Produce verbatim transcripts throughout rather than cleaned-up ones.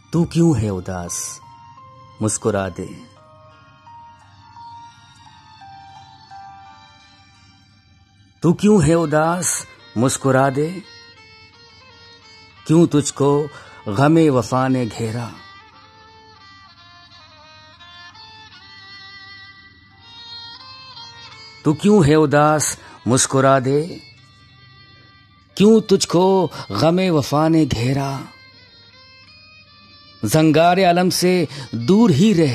तू क्यों है उदास, मुस्कुरा दे। तू क्यों है उदास, मुस्कुरा दे। क्यों तुझको गमे वफा ने घेरा। तू क्यों है उदास, मुस्कुरा दे। क्यों तुझको गमे वफा ने घेरा। जंगारे अलम से दूर ही रह,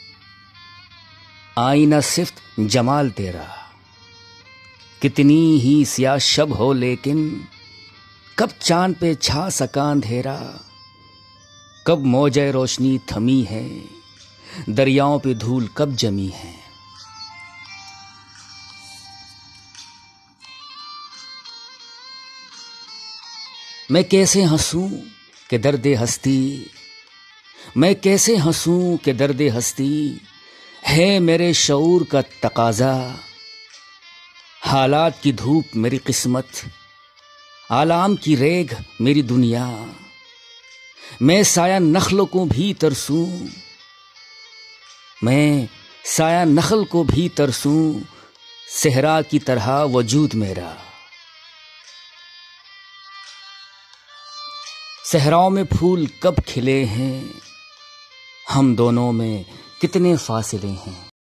आईना सिर्फ जमाल तेरा। कितनी ही सियाह शब हो लेकिन कब चांद पे छा सका अंधेरा। कब मौजे रोशनी थमी है, दरियाओं पे धूल कब जमी है। मैं कैसे हंसूं कि दर्दे हस्ती, मैं कैसे हंसूं कि दर्दे हस्ती है मेरे शऊर का तकाजा। हालात की धूप मेरी किस्मत, आलाम की रेग मेरी दुनिया। मैं साया नखल को भी तरसूं, मैं साया नखल को भी तरसूं, सहरा की तरह वजूद मेरा। सहराओं में फूल कब खिले हैं, हम दोनों में कितने फासले हैं।